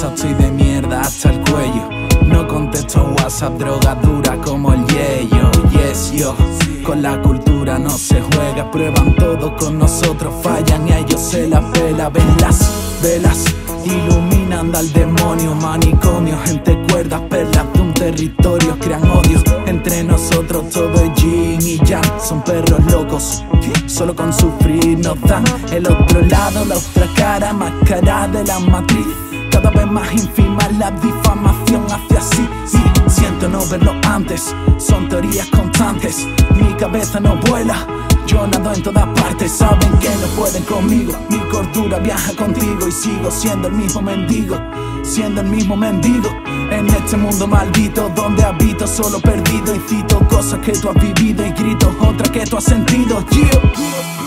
casa, estoy de mierda hasta el cuello. No contesto a WhatsApp, droga dura como el yello. Yes, yo, con la cultura no se juega. Prueban todo con nosotros, fallan y a ellos se la pela. Ven las velas, iluminan al demonio. Manicomio, gente cuerdas, perlas de un territorio. Crean odio entre nosotros, todo es yin y yang. Son perros locos, solo con sufrir nos dan el otro lado, la otra cara, máscara de la matriz. Cada vez más ínfima la difamación hacia sí. Siento no verlo antes, son teorías constantes. Mi cabeza no vuela, yo nado en todas partes. Saben que no pueden conmigo, mi cordura viaja contigo. Y sigo siendo el mismo mendigo, siendo el mismo mendigo. En este mundo maldito donde habito solo perdido. Y cito cosas que tú has vivido y grito otras que tú has sentido. Yeah.